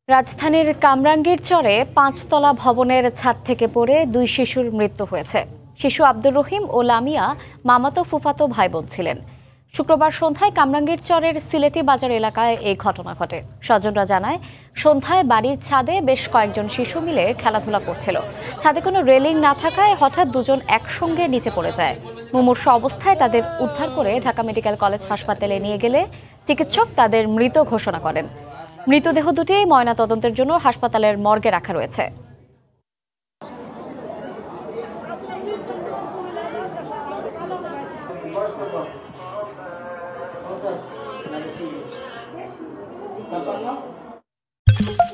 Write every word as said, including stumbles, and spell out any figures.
রাজধানীর কামরাঙ্গীরচরে পাঁচতলা ভবনের ছাদ থেকে পড়ে দুই শিশুর মৃত্যু হয়েছে। শিশু আব্দুর রহিম ও লামিয়া মামাতো ফুফাতো ভাই বোন ছিলেন। শুক্রবার সন্ধ্যায় কামরাঙ্গীরচরের সিলেটি বাজার এলাকায় এই ঘটনা ঘটে। স্বজনরা জানায়, সন্ধ্যায় বাড়ির ছাদে বেশ কয়েকজন শিশু মিলে খেলাধুলা করছিল। ছাদে কোনো রেলিং না থাকায় হঠাৎ দুজন একসঙ্গে নিচে পড়ে যায়। মুমূর্ষ অবস্থায় তাদের উদ্ধার করে ঢাকা মেডিকেল কলেজ হাসপাতালে নিয়ে গেলে চিকিৎসক তাদের মৃত ঘোষণা করেন। মৃতদেহ দুটি ময়নাতদন্তের জন্য হাসপাতালের মর্গে রাখা রয়েছে। Yes.